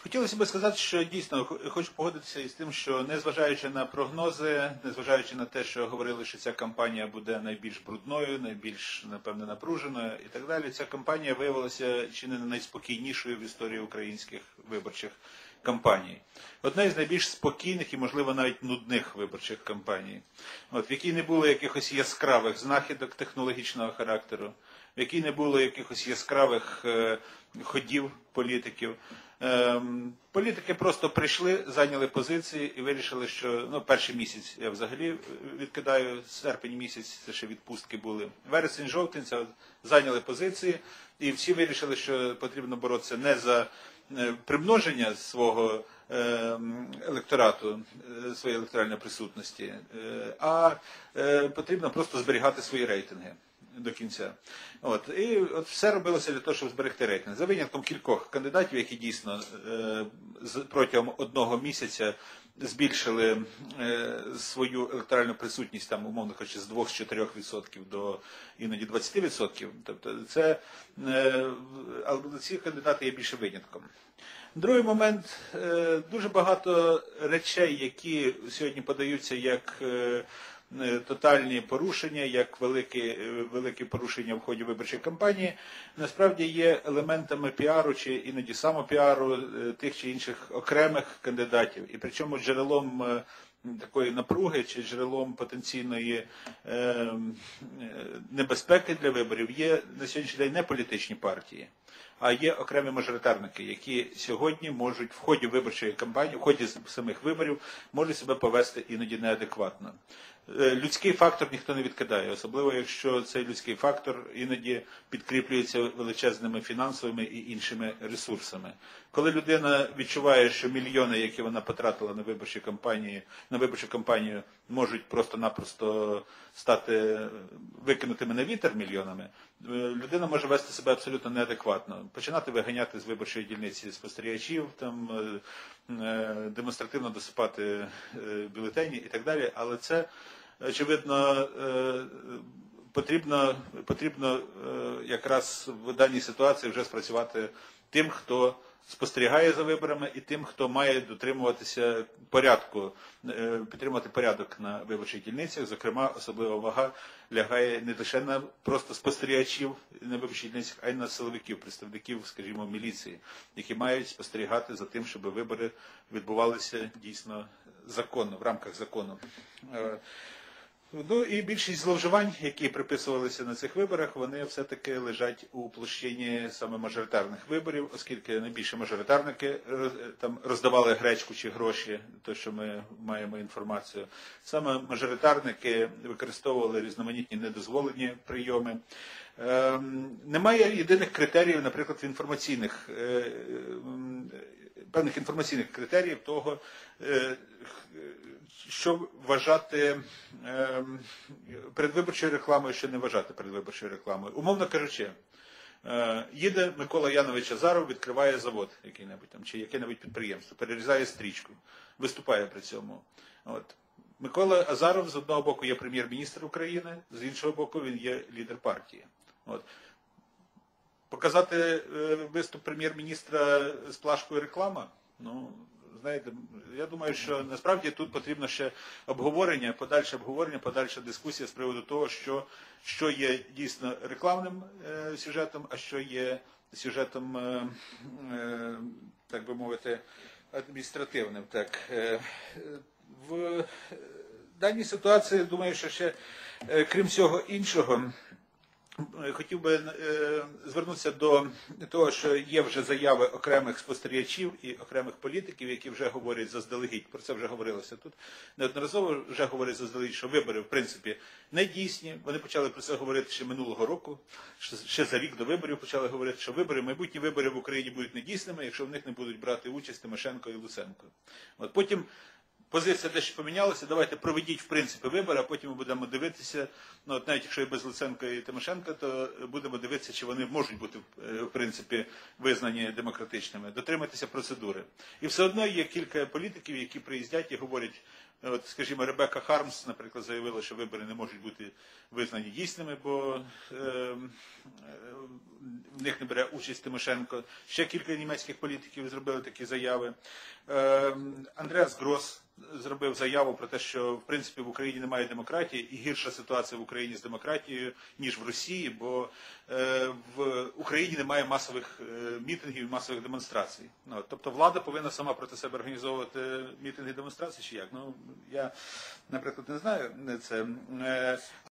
Хотілося б сказати, що дійсно хочу погодитися із тим, що незважаючи на прогнози, незважаючи на те, що говорили, що ця кампанія буде найбільш брудною, найбільш, напевне, напруженою і так далі, ця кампанія виявилася чи не найспокійнішою в історії українських виборчих кампаній. Одна із найбільш спокійних і, можливо, навіть нудних виборчих кампаній, в якій не було якихось яскравих знахідок технологічного характеру, в якій не було якихось яскравих ходів політиків. Політики просто прийшли, зайняли позиції і вирішили, що перший місяць я взагалі відкидаю, серпень місяць, це ще відпустки були, вересень, жовтень, зайняли позиції і всі вирішили, що потрібно боротися не за примноження свого електорату, своєї електоральної присутності, а потрібно просто зберігати свої рейтинги до кінця. І все робилося для того, щоб зберегти рейтинг. За винятком кількох кандидатів, які дійсно протягом одного місяця збільшили свою електоральну присутність, там, умовно кажучи, з 2-4% до іноді 20%. Тобто але ці кандидати є більше винятком. Другий момент, дуже багато речей, які сьогодні подаються як тотальні порушення, як великі порушення в ході виборчої кампанії, насправді є елементами піару чи іноді самопіару тих чи інших окремих кандидатів. І причому джерелом такої напруги чи джерелом потенційної небезпеки для виборів є на сьогоднішній день не політичні партії, а є окремі мажоритарники, які сьогодні можуть в ході виборчої кампанії, в ході самих виборів, можуть себе повести іноді неадекватно. Людський фактор ніхто не відкидає, особливо якщо цей людський фактор іноді підкріплюється величезними фінансовими і іншими ресурсами. Коли людина відчуває, що мільйони, які вона потратила на виборчу кампанію, можуть просто-напросто стати викинутими на вітер мільйонами, людина може вести себе абсолютно неадекватно. Починати виганяти з виборчої дільниці спостерігачів, демонстративно досипати бюлетені і так далі, але це, очевидно, потрібно якраз в даній ситуації вже спрацювати тим, хто спостерігає за виборами і тим, хто має дотримуватися порядку, підтримувати порядок на виборчих дільницях. Зокрема, особлива увага лягає не лише на просто спостерігачів на виборчих дільницях, а й на силовиків, представників, скажімо, міліції, які мають спостерігати за тим, щоб вибори відбувалися дійсно законно, в рамках закону. І більшість зловживань, які приписувалися на цих виборах, вони все-таки лежать у площині саме мажоритарних виборів, оскільки найбільше мажоритарники там роздавали гречку чи гроші, то що ми маємо інформацію. Саме мажоритарники використовували різноманітні недозволені прийоми. Немає єдиних критеріїв, наприклад, певних інформаційних критеріїв того, що вважати передвиборчою рекламою, що не вважати передвиборчою рекламою. Умовно кажучи, їде Микола Янович Азаров, відкриває завод який-небудь там, чи яке-небудь підприємство, перерізає стрічку, виступає при цьому. Микола Азаров з одного боку є прем'єр-міністр України, з іншого боку він є лідер партії. Показати виступ прем'єр-міністра з плашкою реклама? Знаєте, я думаю, що насправді тут потрібно ще обговорення, подальша дискусія з приводу того, що є дійсно рекламним сюжетом, а що є сюжетом, так би мовити, адміністративним. В даній ситуації, думаю, що ще, крім всього іншого, хотів би звернутися до того, що є вже заяви окремих спостерігачів і окремих політиків, які вже говорять заздалегідь, про це вже говорилося тут, неодноразово вже говорять заздалегідь, що вибори, в принципі, не дійсні. Вони почали про це говорити ще минулого року, ще за рік до виборів почали говорити, що майбутні вибори в Україні будуть недійсними, якщо в них не будуть брати участь Тимошенко і Луценко. Потім позиція дещо помінялася, давайте проведіть, в принципі, вибори, а потім ми будемо дивитися, навіть якщо і без Луценка і Тимошенка, то будемо дивитися, чи вони можуть бути, в принципі, визнані демократичними, дотриматися процедури. І все одно є кілька політиків, які приїздять і говорять, От, скажімо, Ребекка Хармс, наприклад, заявила, що вибори не можуть бути визнані дійсними, бо в них не бере участь Тимошенко. Ще кілька німецьких політиків зробили такі заяви. Андреас Грос зробив заяву про те, що в принципі в Україні немає демократії і гірша ситуація в Україні з демократією, ніж в Росії, бо в Україні немає масових мітингів і масових демонстрацій. Ну, тобто влада повинна сама проти себе організовувати мітинги і демонстрації чи як? Ну, я, наприклад, не знаю це.